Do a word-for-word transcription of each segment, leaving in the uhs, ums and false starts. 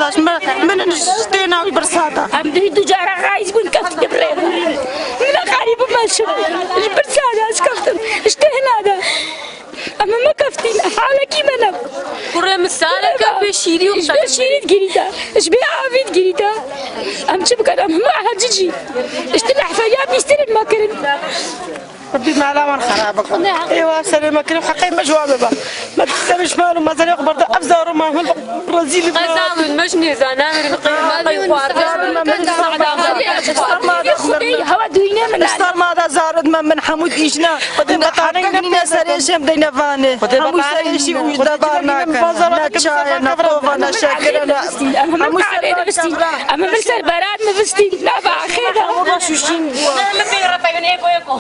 هذا من نشتينا وبرصاده عم تريدوا جارة عايز بن كفت دبرين من قريب ما شو برصاده اسكفتم اشتهنا هذا أما ما كفتين حالك كيما أنا كره مسالك بشيري إيش بشيري تقريتا إيش بعافية تقريتا أم شبك أنا ما هجيجي اشتلح فيا بيستلم ما كرن ربي ما لا من خرابك ايوا سلامة كريم حقي ما جوابه ما تستمش مالو ما زال يقبر افزار ما من برازيلي غزال مش نيزانا من قيمه يا خدي هوا دوينا من اشتر ما ذا زارد من حمود ايشنا قد بطانك من سريش مدينه فاني حمود سريشي وجد بارنا نتشاي نطوفا نشكرنا حمود سريشي اما مرسل براد مفستي لا باخيرها والله شوشين ما في ربي ايكو ايكو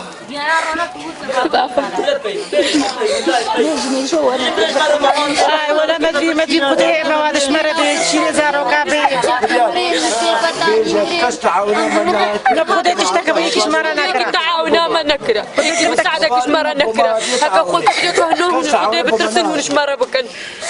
اي ولا ما ادري ما ادري قضيه ما هذا شمره شي زارو كابي نبغى تشتكي بيك شمره نكره تعاونا ما نكره مساعدك شمره نكره هكا خوك بدك هنو بدي بترسل ون شمره بكن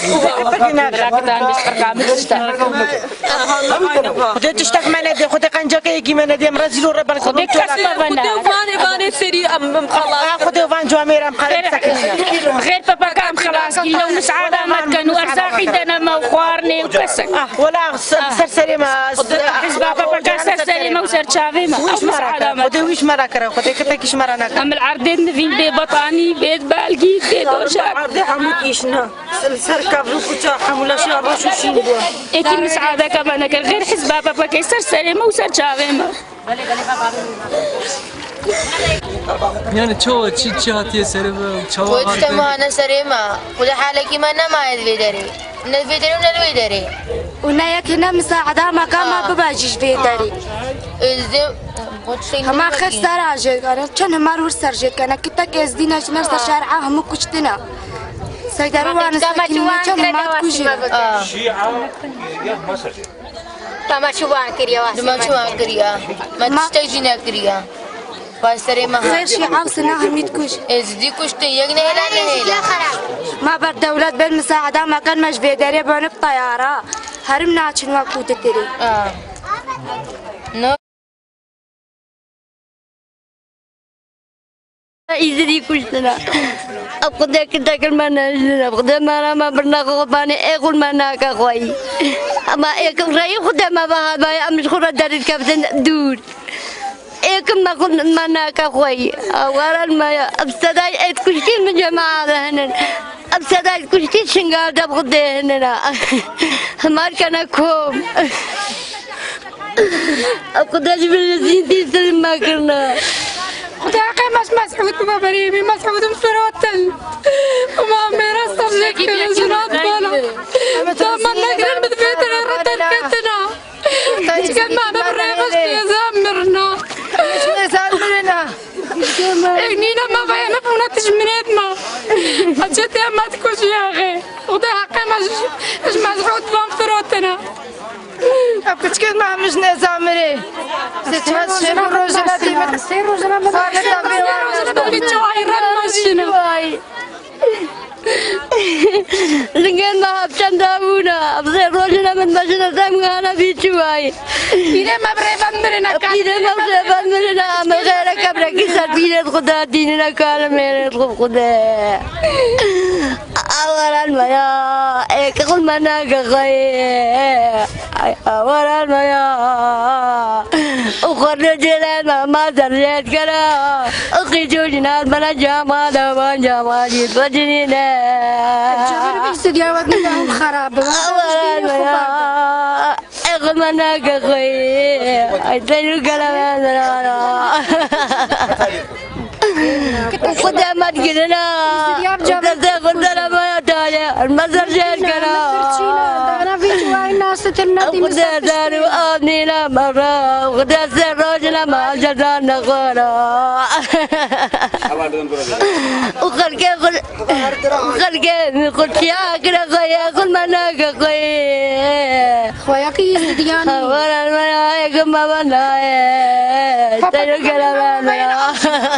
خذي تشتكي ما ندي خذي قنجك يجي ما ندي مرزلو ربنا خذي كسر خذي فاني فاني سيري ام خلاص خذي فان جوامير ام خلاص غير بابا كام خلاص لو مساعدة ما كانوا أرزاقي دنا ما وخوارني وكسك ولا سرسري ما حزب بابا كان سرسري ما وسر شافي ما أش مساعدة ما خذي ويش مرة كره خذي كتاكيش مرة نكره أم العردين نفين بيت بطاني بيت بالجي بيت وشاك عردي حمود إيشنا سركب وكتا حمولا شيء رشوشين دوا إكي مساعدة كمان نكر غير حزب بابا كان سرسري ما وسر شافي ما يعني شو تشي تشي هاتي سريمة وشوا كنت تمانا سريمة وده حالك ما نما يدري نفيدري ونفيدري ونايك هنا مساعدة ما كان ما بباجيش فيدري هما خسر عجيك أنا كان هما روس سرجيك أنا كنت كازدينا شمر سرشارعة هم كشتنا سيدروا أنا سكينة كان ما تكوجي تما شو بان كريا ما شو بان كريا ما تستجينا كريا فاستري ما خير شيء عاوزنا هم يتكوش ازدي كشتي يجنا هلا نهلا ما بر دولة بالمساعدة ما كان مش فيدري بون بطيارة هرمنا عشان وقت تري اه إذا كشتنا أقدر كده كلمة نجنا أقدر ما ما برنا قباني أقول ما ناكا خوي أما أكم رأي خدا ما بها ما أمش خورا داري كابتن دور أكم ما قلنا ما ناكا خوي أولا ما أبصداي أتكشتي من جماعة هنا أبصداي كشتي شنقال دب خدا هنا همار كنا كوم أقدر بالزين تسلم ما كنا وداقي مش مسعود بابا بريمي مسعود مفروتل وما ميرا صبزك في الجنات بالا تاما نقرن بدفيت غيرتن كتنا كان معنا بريمش في زامرنا مش زامرنا اغنينا ما بيا مفهونا تجمنيت ما حجتي ما تكوش يا اخي وداقي مش مش مسعود بمفروتنا أبكت كذا ما مش نزامري ستة سير روزنا تيمة سير روزنا ما سير روزنا بيتشوي رمشنا لكن ما أبشن داونا أبصر روزنا من مشنا زمغانا بيتشوي إذا ما بريفان مرنا كان إذا ما بريفان مرنا ما غير كبر كسر بينات خدا ديننا كان مينات خدا أولا ما يا كل ما ناقة أولا ما يا أخرج لنا ما زرجت كلا أخي جوجنا بنا جمال بنا جمال يتوجنينا جبر بيصير يا ودنا هم خراب أولا ما يا أخل ما ناقة خوي أتنو كلامنا وخدامات كنا وكذا خدنا ما يتالي المزر جال كنا أنا في شوي الناس تنادي وخدا دارو أبنينا مرة وخدا سروجنا ما جدنا خورا وخلقي خل وخلقي من خلقي كنا خويا كل ما ناقة خويا خويا كيس دياني ولا ما يا كم ما بنا تنو كلامنا